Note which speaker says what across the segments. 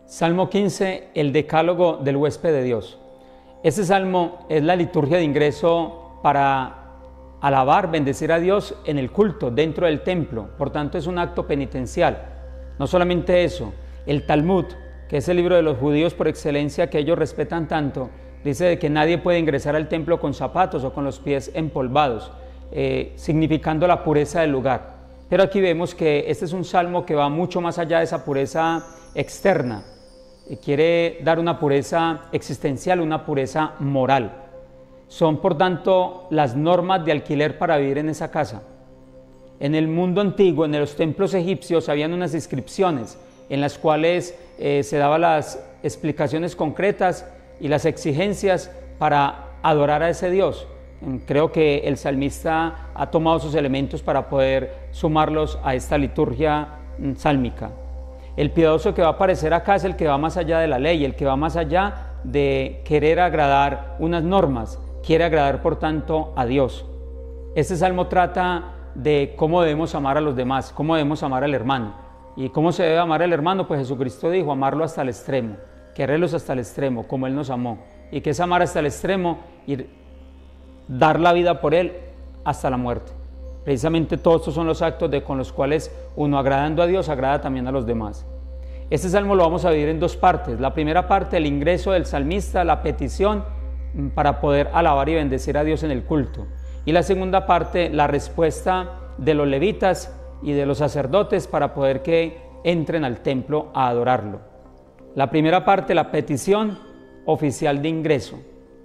Speaker 1: Salmo 15, el decálogo del huésped de Dios. Este salmo es la liturgia de ingreso para alabar, bendecir a Dios en el culto, dentro del templo. Por tanto, es un acto penitencial. No solamente eso, el Talmud, que es el libro de los judíos por excelencia que ellos respetan tanto, dice de que nadie puede ingresar al templo con zapatos o con los pies empolvados, significando la pureza del lugar. Pero aquí vemos que este es un salmo que va mucho más allá de esa pureza externa. Quiere dar una pureza existencial, una pureza moral. Son, por tanto, las normas de alquiler para vivir en esa casa. En el mundo antiguo, en los templos egipcios, habían unas inscripciones en las cuales se daban las explicaciones concretas y las exigencias para adorar a ese Dios. Creo que el salmista ha tomado esos elementos para poder sumarlos a esta liturgia sálmica. El piadoso que va a aparecer acá es el que va más allá de la ley, el que va más allá de querer agradar unas normas, quiere agradar por tanto a Dios. Este salmo trata de cómo debemos amar a los demás, cómo debemos amar al hermano. ¿Y cómo se debe amar al hermano? Pues Jesucristo dijo, amarlo hasta el extremo, quererlos hasta el extremo, como Él nos amó. ¿Y qué es amar hasta el extremo? Ir dar la vida por Él hasta la muerte. Precisamente todos estos son los actos con los cuales uno, agradando a Dios, agrada también a los demás. Este salmo lo vamos a dividir en dos partes. La primera parte, el ingreso del salmista, la petición para poder alabar y bendecir a Dios en el culto. Y la segunda parte, la respuesta de los levitas y de los sacerdotes para poder que entren al templo a adorarlo. La primera parte, la petición oficial de ingreso.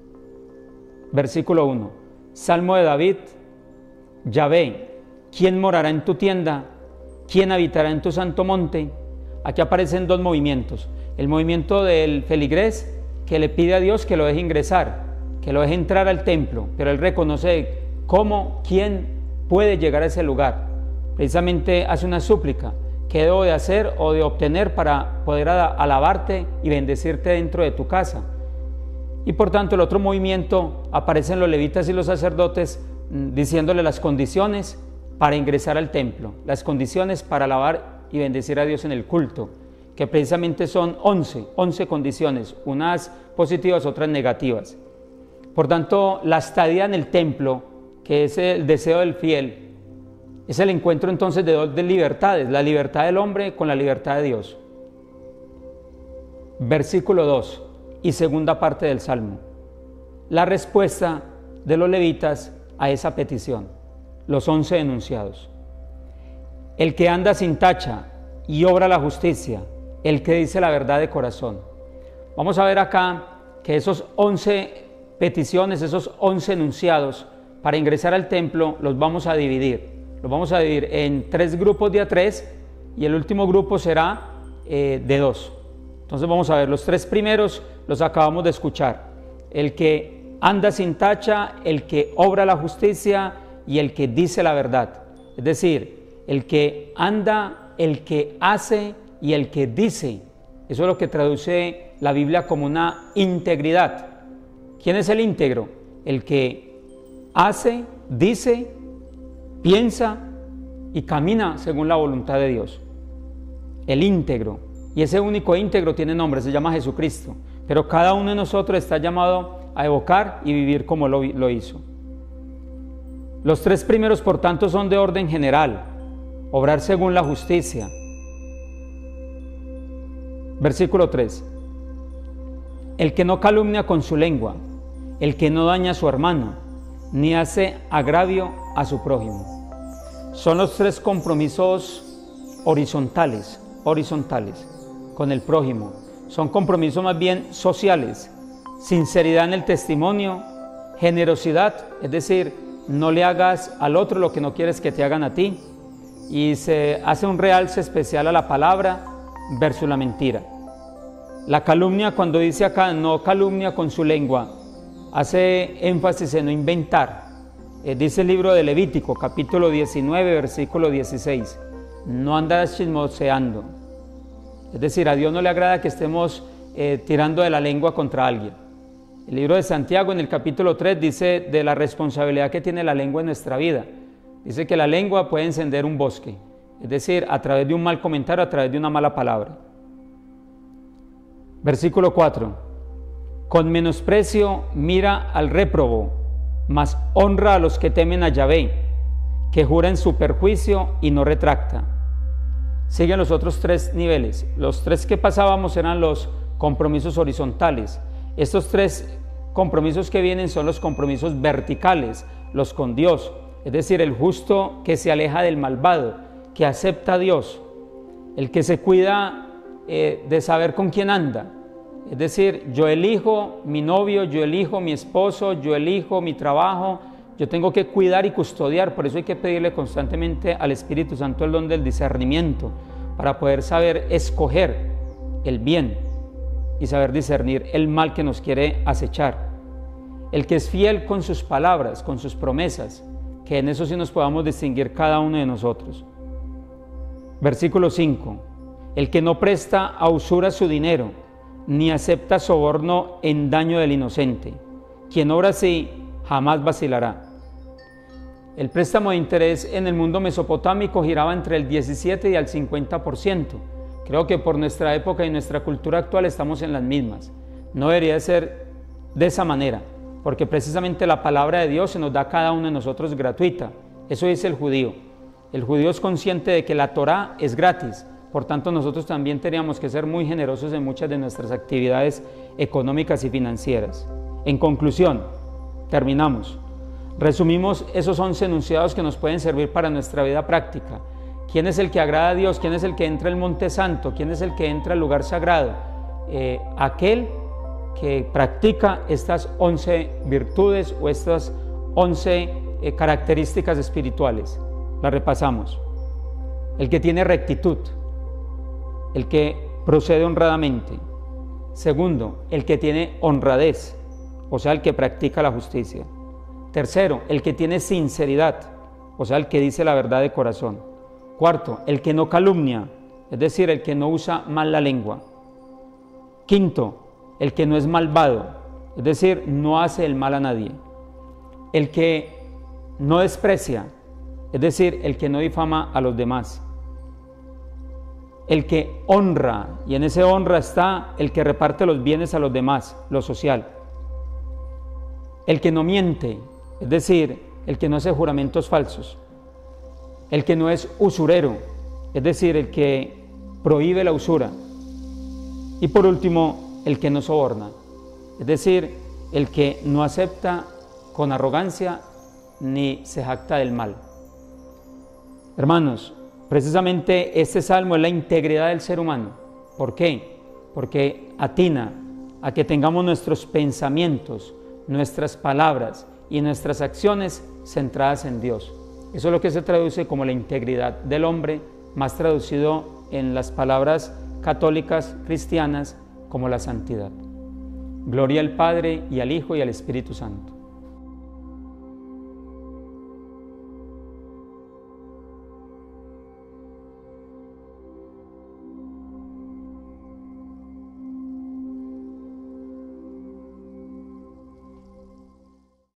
Speaker 1: Versículo 1. Salmo de David. Yahvé, ¿quién morará en tu tienda? ¿Quién habitará en tu santo monte? Aquí aparecen dos movimientos. El movimiento del feligrés, que le pide a Dios que lo deje ingresar, que lo deje entrar al templo, pero él reconoce quién puede llegar a ese lugar. Precisamente hace una súplica. ¿Qué debo de hacer o de obtener para poder alabarte y bendecirte dentro de tu casa? Y por tanto el otro movimiento, aparecen los levitas y los sacerdotes diciéndole las condiciones para ingresar al templo, las condiciones para alabar y bendecir a Dios en el culto, que precisamente son 11 condiciones, unas positivas, otras negativas. Por tanto, la estadía en el templo, que es el deseo del fiel, es el encuentro entonces de dos libertades, la libertad del hombre con la libertad de Dios. Versículo 2 y segunda parte del Salmo. La respuesta de los levitas a esa petición, los 11 enunciados. El que anda sin tacha y obra la justicia, el que dice la verdad de corazón. Vamos a ver acá que esos 11 peticiones, esos 11 enunciados para ingresar al templo los vamos a dividir. Los vamos a dividir en 3 grupos de a 3 y el último grupo será de 2. Entonces vamos a ver, los 3 primeros los acabamos de escuchar. El que anda sin tacha, el que obra la justicia y el que dice la verdad. Es decir, el que anda, el que hace y el que dice. Eso es lo que traduce la Biblia como una integridad. ¿Quién es el íntegro? El que hace, dice, piensa y camina según la voluntad de Dios. El íntegro. Y ese único íntegro tiene nombre, se llama Jesucristo. Pero cada uno de nosotros está llamado a evocar y vivir como lo hizo. Los 3 primeros, por tanto, son de orden general, obrar según la justicia. Versículo 3. El que no calumnia con su lengua, el que no daña a su hermano, ni hace agravio a su prójimo. Son los 3 compromisos horizontales con el prójimo. Son compromisos más bien sociales. Sinceridad en el testimonio, generosidad, es decir, no le hagas al otro lo que no quieres que te hagan a ti, y se hace un realce especial a la palabra versus la mentira. La calumnia, cuando dice acá no calumnia con su lengua, hace énfasis en no inventar. Dice el libro de Levítico, capítulo 19, versículo 16, no andas chismoseando. Es decir, a Dios no le agrada que estemos tirando de la lengua contra alguien. El libro de Santiago en el capítulo 3 dice de la responsabilidad que tiene la lengua en nuestra vida. Dice que la lengua puede encender un bosque, es decir, a través de un mal comentario, a través de una mala palabra. Versículo 4. Con menosprecio mira al réprobo, mas honra a los que temen a Yahvé, que jura en su perjuicio y no retracta. Siguen los otros tres niveles. Los tres que pasábamos eran los compromisos horizontales. Estos tres compromisos que vienen son los compromisos verticales, los con Dios, es decir, el justo que se aleja del malvado, que acepta a Dios, el que se cuida de saber con quién anda, es decir, yo elijo mi novio, yo elijo mi esposo, yo elijo mi trabajo, yo tengo que cuidar y custodiar. Por eso hay que pedirle constantemente al Espíritu Santo el don del discernimiento, para poder saber escoger el bien y saber discernir el mal que nos quiere acechar. El que es fiel con sus palabras, con sus promesas, que en eso sí nos podamos distinguir cada uno de nosotros. Versículo 5. El que no presta a usura su dinero, ni acepta soborno en daño del inocente. Quien obra así jamás vacilará. El préstamo de interés en el mundo mesopotámico giraba entre el 17 y el 50%. Creo que por nuestra época y nuestra cultura actual estamos en las mismas. No debería ser de esa manera, porque precisamente la palabra de Dios se nos da a cada uno de nosotros gratuita. Eso dice el judío. El judío es consciente de que la Torá es gratis. Por tanto, nosotros también teníamos que ser muy generosos en muchas de nuestras actividades económicas y financieras. En conclusión, terminamos. Resumimos esos 11 enunciados que nos pueden servir para nuestra vida práctica. ¿Quién es el que agrada a Dios? ¿Quién es el que entra al monte santo? ¿Quién es el que entra al lugar sagrado? Aquel que practica estas 11 virtudes o estas 11 características espirituales. Las repasamos. El que tiene rectitud, el que procede honradamente. Segundo, el que tiene honradez, o sea, el que practica la justicia. Tercero, el que tiene sinceridad, o sea, el que dice la verdad de corazón. Cuarto, el que no calumnia, es decir, el que no usa mal la lengua. Quinto, el que no es malvado, es decir, no hace el mal a nadie. El que no desprecia, es decir, el que no difama a los demás. El que honra, y en ese honra está el que reparte los bienes a los demás, lo social. El que no miente, es decir, el que no hace juramentos falsos. El que no es usurero, es decir, el que prohíbe la usura. Y por último, el que no soborna, es decir, el que no acepta con arrogancia ni se jacta del mal. Hermanos, precisamente este salmo es la integridad del ser humano. ¿Por qué? Porque atina a que tengamos nuestros pensamientos, nuestras palabras y nuestras acciones centradas en Dios. Eso es lo que se traduce como la integridad del hombre, más traducido en las palabras católicas cristianas como la santidad. Gloria al Padre y al Hijo y al Espíritu Santo.